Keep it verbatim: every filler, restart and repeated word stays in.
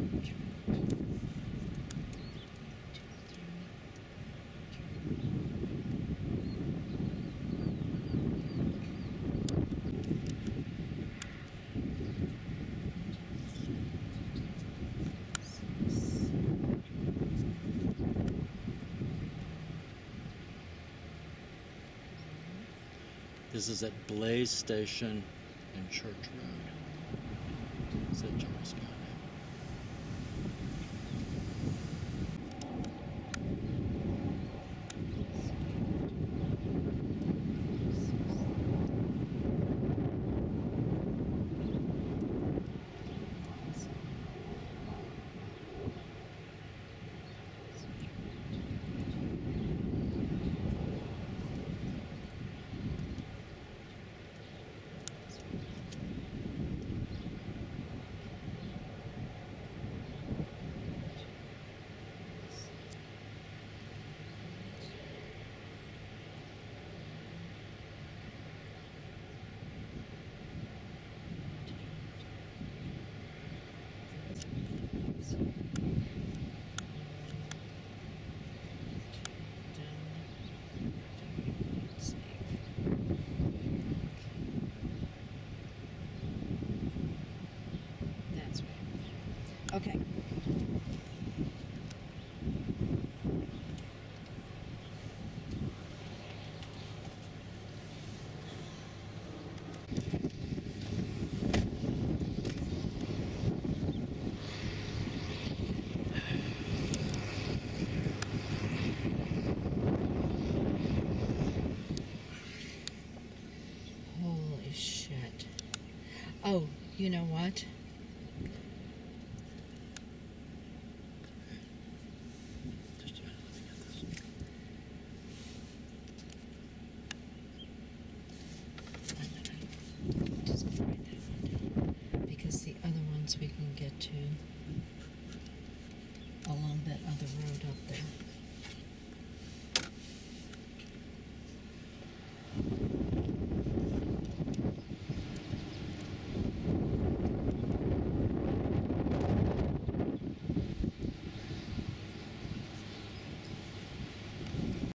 This is at Blaze Station and Church Road. Saint Charles County. That's right. Okay. Holy shit. Oh, you know what? Just a minute, let me get this. Just gonna write that one down. Because the other ones we can get to along that other road up there.